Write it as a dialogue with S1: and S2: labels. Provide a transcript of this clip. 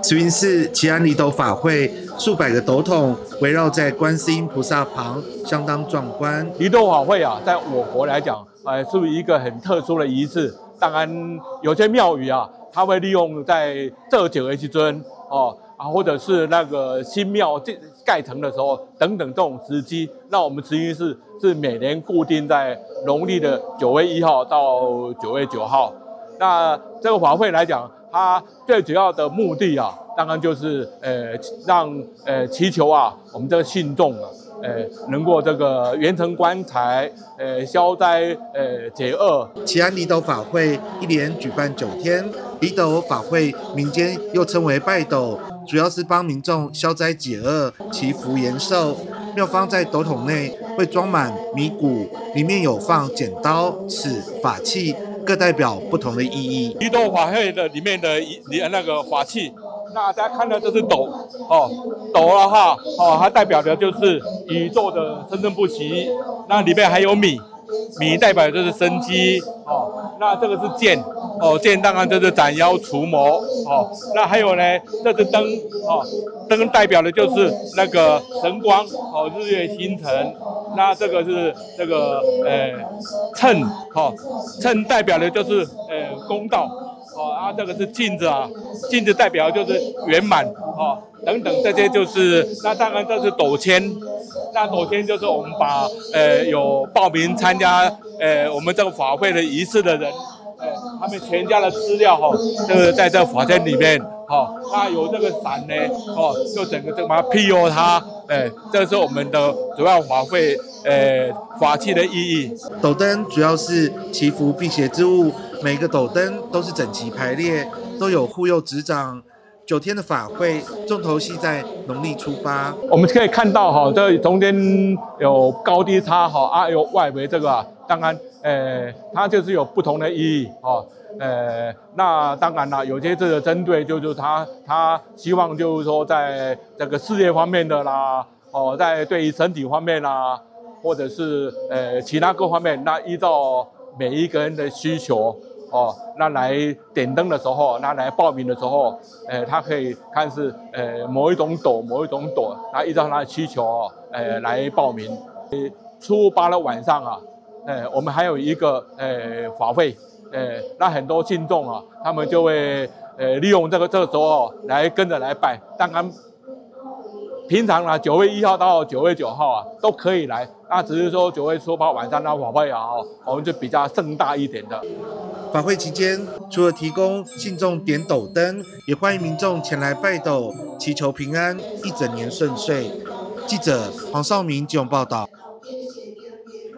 S1: 慈云寺祈安离斗法会，数百个斗桶围绕在观世音菩萨旁，相当壮观。
S2: 离斗法会啊，在我国来讲，是一个很特殊的仪式。当然，有些庙宇啊，它会利用在这九的时阵或者是那个新庙盖成的时候等等这种时机，那我们慈云寺是每年固定在农历的9月1号到9月9号。那这个法会来讲，它最主要的目的啊，当然就是让祈求啊，我们这个信众啊，能够这个圆成棺材，消灾解厄。
S1: 祈安离斗法会一连举办9天，离斗法会民间又称为拜斗，主要是帮民众消灾解厄、祈福延寿。庙方在斗桶内会装满米谷，里面有放剪刀、尺、法器，各代表不同的意义。
S2: 离斗法会的里面的那个法器，那大家看到这是斗斗了哈它代表的就是宇宙的生生不息。那里面还有米代表的就是生机那这个是剑剑当然就是斩妖除魔那还有呢，这是灯灯代表的就是那个神光日月星辰。那这个是这个秤秤代表的就是公道这个是镜子镜子代表就是圆满等等，这些就是那当然这是斗签。那斗签就是我们把有报名参加我们这个法会的仪式的人他们全家的资料这个在这个法签里面那有这个伞呢就整个把它庇佑它这是我们的主要法会法器的意义。
S1: 斗灯主要是祈福辟邪之物，每个斗灯都是整齐排列，都有护佑执掌。9天的法会，重头戏在农历初8。
S2: 我们可以看到这中间有高低差有外围这个当然它就是有不同的意义那当然了，有些这个针对就是他希望就是说在这个事业方面的啦在对于身体方面啦，或者是其他各方面，那依照每一个人的需求那来点灯的时候，那来报名的时候他可以看是某一种斗，那依照他的需求来报名。初8的晚上我们还有一个法会那很多信众他们就会利用这个时候来跟着来拜。当然平常9月1号到9月9号都可以来，那只是说9月初8晚上那法会我们就比较盛大一点的。
S1: 法会期间，除了提供信众点斗灯，也欢迎民众前来拜斗，祈求平安，一整年顺遂。记者黄少明基隆报道。